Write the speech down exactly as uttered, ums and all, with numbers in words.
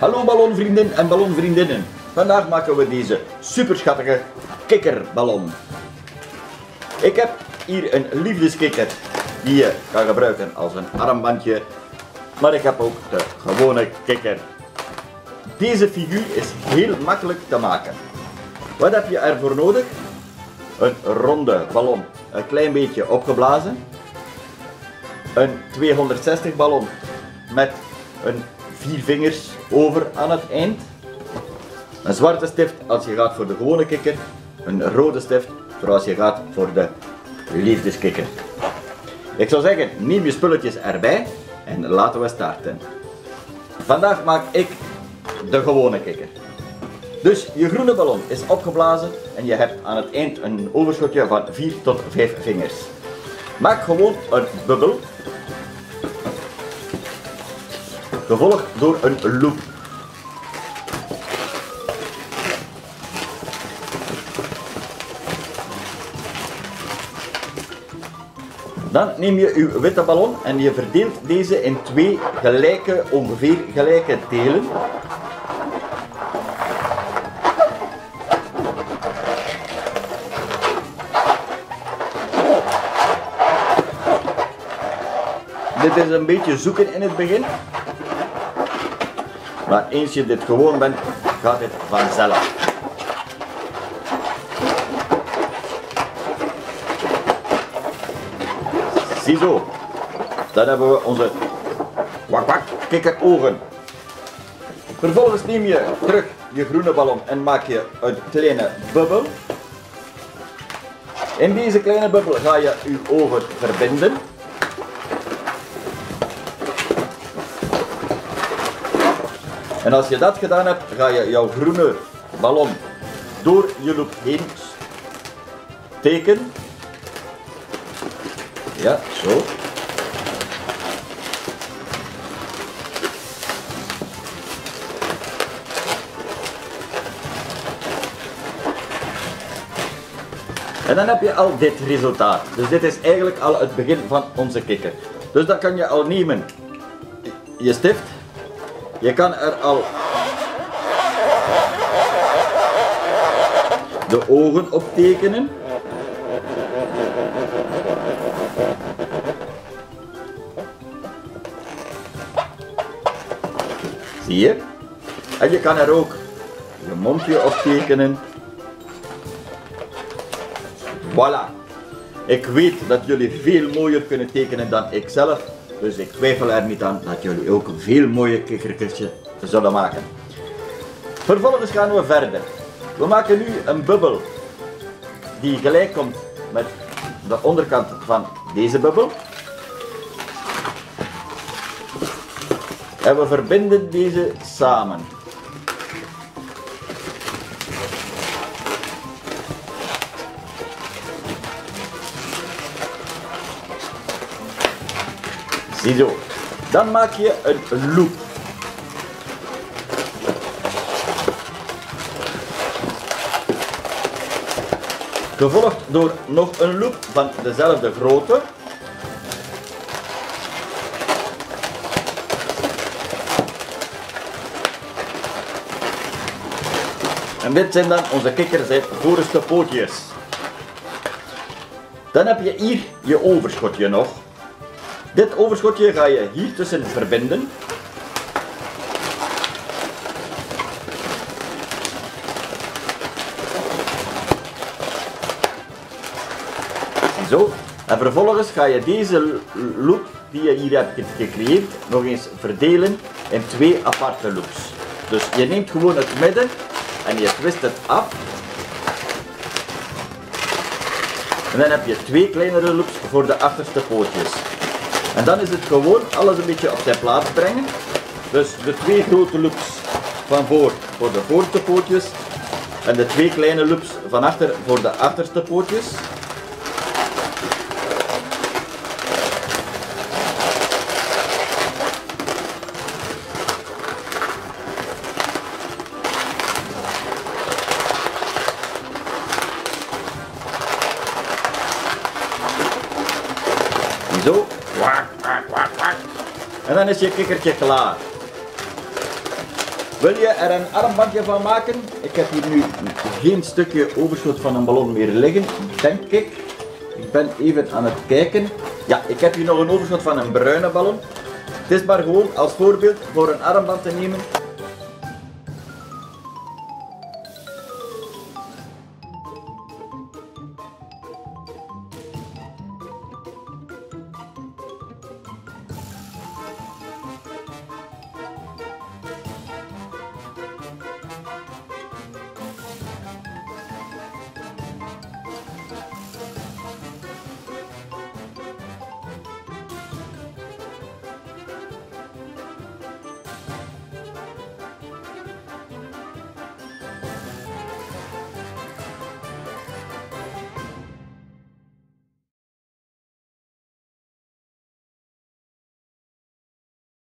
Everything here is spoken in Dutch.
Hallo ballonvrienden en ballonvriendinnen. Vandaag maken we deze super schattige kikkerballon. Ik heb hier een liefdeskikker die je kan gebruiken als een armbandje. Maar ik heb ook de gewone kikker. Deze figuur is heel makkelijk te maken. Wat heb je ervoor nodig? Een ronde ballon, een klein beetje opgeblazen. Een tweehonderdzestig ballon met een vier vingers over aan het eind. Een zwarte stift als je gaat voor de gewone kikker. Een rode stift voor als je gaat voor de liefdeskikker. Ik zou zeggen, neem je spulletjes erbij en laten we starten. Vandaag maak ik de gewone kikker. Dus je groene ballon is opgeblazen en je hebt aan het eind een overschotje van vier tot vijf vingers. Maak gewoon een bubbel, gevolgd door een loop. Dan neem je uw witte ballon en je verdeelt deze in twee gelijke, ongeveer gelijke delen. Dit is een beetje zoeken in het begin, maar eens je dit gewoon bent, gaat het vanzelf. Ziezo, dan hebben we onze kwak kwak kikkerogen. Vervolgens neem je terug je groene ballon en maak je een kleine bubbel. In deze kleine bubbel ga je je ogen verbinden. En als je dat gedaan hebt, ga je jouw groene ballon door je loop heen steken. Ja, zo. En dan heb je al dit resultaat. Dus dit is eigenlijk al het begin van onze kikker. Dus dan kan je al nemen je stift. Je kan er al de ogen op tekenen. Zie je? En je kan er ook je mondje op tekenen. Voilà. Ik weet dat jullie veel mooier kunnen tekenen dan ik zelf. Dus ik twijfel er niet aan dat jullie ook een veel mooier kikkertje zullen maken. Vervolgens gaan we verder. We maken nu een bubbel die gelijk komt met de onderkant van deze bubbel. En we verbinden deze samen. Ziezo. Dan maak je een loop. Gevolgd door nog een loop van dezelfde grootte. En dit zijn dan onze kikkers uit voorste pootjes. Dan heb je hier je overschotje nog. Dit overschotje ga je hier tussen verbinden. Zo. En vervolgens ga je deze loop die je hier hebt gecreëerd nog eens verdelen in twee aparte loops. Dus je neemt gewoon het midden en je twist het af. En dan heb je twee kleinere loops voor de achterste pootjes. En dan is het gewoon alles een beetje op zijn plaats brengen. Dus de twee grote loops van voor voor de voorste pootjes. En de twee kleine loops van achter voor de achterste pootjes. Zo. En dan is je kikkertje klaar. Wil je er een armbandje van maken? Ik heb hier nu geen stukje overschot van een ballon meer liggen, denk ik. Ik ben even aan het kijken. Ja, ik heb hier nog een overschot van een bruine ballon. Het is maar gewoon als voorbeeld voor een armband te nemen.